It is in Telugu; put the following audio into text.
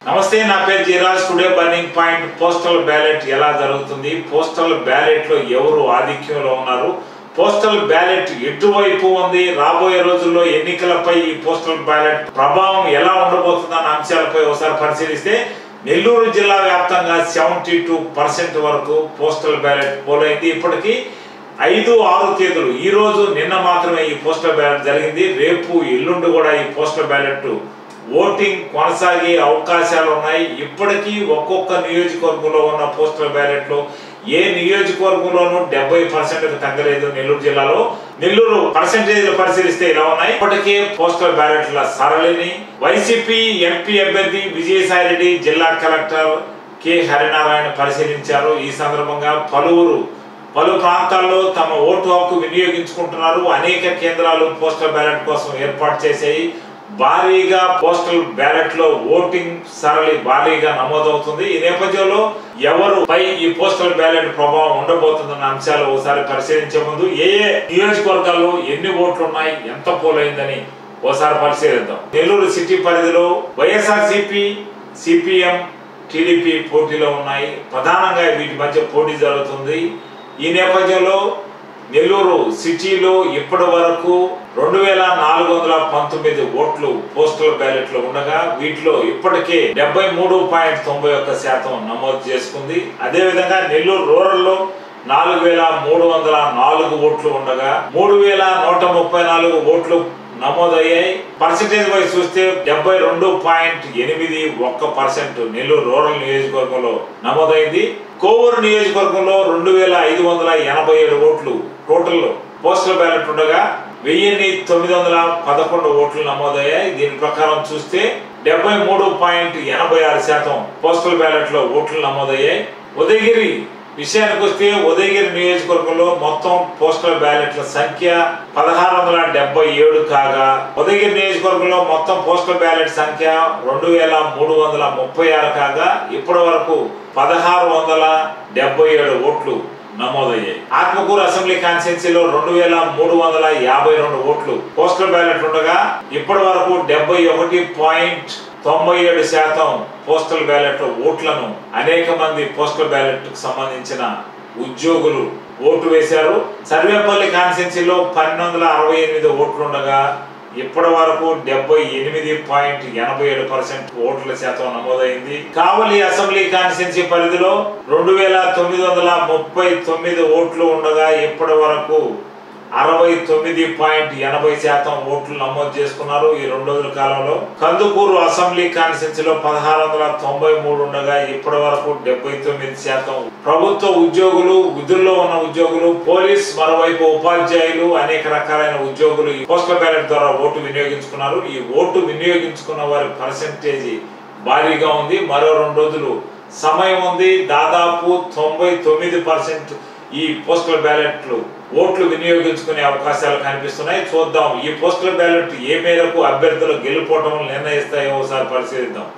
నమస్తే, నా పేరు Jeeraj. Today burning point postal ballot ఎలా జరుగుతుంది, పోస్టల్ బ్యాలెట్ లో ఎవరు ఆధిక్యంలో ఉన్నారు, పోస్టల్ బ్యాలెట్ ఎటువైపు ఉంది, రాబోయే రోజుల్లో ఎన్నికలపై ఈ పోస్టల్ బ్యాలెట్ ప్రభావం ఎలా ఉండబోతుందన్న అంశాలపై ఒకసారి పరిశీలిస్తే నెల్లూరు జిల్లా వ్యాప్తంగా 72% వరకు పోస్టల్ బ్యాలెట్ పోలైంది. ఇప్పటికీ 5-6 తేదీలు, ఈ రోజు నిన్న మాత్రమే ఈ పోస్టల్ బ్యాలెట్ జరిగింది. రేపు ఎల్లుండి కూడా ఈ పోస్టల్ బ్యాలెట్ ఓటింగ్ కొనసాగే అవకాశాలు ఉన్నాయి. ఇప్పటికీ ఒక్కొక్క నియోజకవర్గంలో ఉన్న పోస్టల్ బ్యాలెట్ లో ఏ నియోజకవర్గంలోనూ 70% తగ్గలేదు. నెల్లూరు జిల్లాలో నెల్లూరు పర్సెంటేజ్లు పరిశీలిస్తే ఇలా ఉన్నాయి. ఇప్పటికే పోస్టల్ బ్యాలెట్ల సరళిని వైసీపీ ఎంపీ అభ్యర్థి విజయసాయి రెడ్డి, జిల్లా కలెక్టర్ కె హరినారాయణ పరిశీలించారు. ఈ సందర్భంగా పలు ప్రాంతాల్లో తమ ఓటు హక్కు వినియోగించుకుంటున్నారు. అనేక కేంద్రాలు పోస్టల్ బ్యాలెట్ కోసం ఏర్పాటు చేశాయి. భారీగా పోస్టల్ బ్యాలెట్ లో ఓటింగ్ సరళి భారీగా నమోదవుతుంది. ఈ నేపథ్యంలో ఎవరుపై ఈ పోస్టల్ బ్యాలెట్ ప్రభావం ఉండబోతుందన్న అంశాలు ఒకసారి పరిశీలించే ముందు ఏ నియోజకవర్గాల్లో ఎన్ని ఓట్లు ఉన్నాయి, ఎంత పోలైందని ఒకసారి పరిశీలిద్దాం. నెల్లూరు సిటీ పరిధిలో వైఎస్ఆర్సీపీ, సిపిఎం, టీడీపీ పోటీలో ఉన్నాయి. ప్రధానంగా వీటి మధ్య పోటీ జరుగుతుంది. ఈ నేపథ్యంలో నెల్లూరు సిటీలో ఇప్పటి వరకు 2419 ఓట్లు పోస్టల్ బ్యాలెట్ లో ఉండగా వీటిలో ఇప్పటికే 73.91% నమోదు చేసుకుంది. అదేవిధంగా నెల్లూరు రూరల్ లో 4304 ఓట్లు ఉండగా 3134 ఓట్లు నమోదయ్యాయి. పర్సెంటేజ్ వైజ్ చూస్తే 72.81% నెల్లూరు రూరల్ నియోజకవర్గంలో నమోదైంది. కోవూరు నియోజకవర్గంలో 2587 ఓట్లు టోటల్ పోస్టల్ బ్యాలెట్ ఉండగా 1911 ఓట్లు నమోదయ్యాయి. దీని ప్రకారం చూస్తే 73.86% పోస్టల్ బ్యాలెట్ లో ఓట్లు నమోదయ్యాయి. ఉదయగిరి విషయానికి వస్తే ఉదయగిరి నియోజకవర్గంలో మొత్తం పోస్టల్ బ్యాలెట్ల సంఖ్య 1677 కాగా ఉదయగిరి నియోజకవర్గంలో మొత్తం పోస్టల్ బ్యాలెట్ సంఖ్య 2336 కాగా ఇప్పటి వరకు 1677 ఓట్లు నమోదయ్యాయి. ఆత్మకూరు అసెంబ్లీ కాన్స్టిట్యున్సీలో 2352 ఓట్లు పోస్టల్ బ్యాలెట్ ఉండగా ఇప్పటి వరకు 71.97% పోస్టల్ బ్యాలెట్ ఓట్లను అనేక మంది పోస్టల్ బ్యాలెట్ కు సంబంధించిన ఉద్యోగులు ఓటు వేశారు. సర్వేపల్లి కాన్స్టిట్యున్సీలో 1268 ఓట్లు ఉండగా ఇప్పటి వరకు 78.87% ఓట్ల శాతం నమోదైంది. కావలి అసెంబ్లీ కాన్స్టిట్యున్సీ పరిధిలో 2939 ఓట్లు ఉండగా ఇప్పటి వరకు 69.80% ఓట్లు నమోదు చేసుకున్నారు ఈ 2 రోజుల కాలంలో. కందుకూరు అసెంబ్లీ కాన్స్టిట్యున్సీలో 1693 ఉండగా ఇప్పటి వరకు 79%. ప్రభుత్వ ఉద్యోగులు, విధుల్లో ఉన్న ఉద్యోగులు, పోలీస్, మరోవైపు ఉపాధ్యాయులు, అనేక రకాలైన ఉద్యోగులు ఈ పోస్టల్ బ్యాలెట్ ద్వారా ఓటు వినియోగించుకున్నారు. ఈ ఓటు వినియోగించుకున్న వారి పర్సెంటేజ్ భారీగా ఉంది. మరో 2 రోజులు సమయం ఉంది. దాదాపు 99% ఈ పోస్టల్ బ్యాలెట్లు ఓట్లు వినియోగించుకునే అవకాశాలు కనిపిస్తున్నాయి. చూద్దాం ఈ పోస్టల్ బ్యాలెట్ ఏ మేరకు అభ్యర్థులు గెలుపోవటం నిర్ణయిస్తాయో ఒకసారి పరిశీలిద్దాం.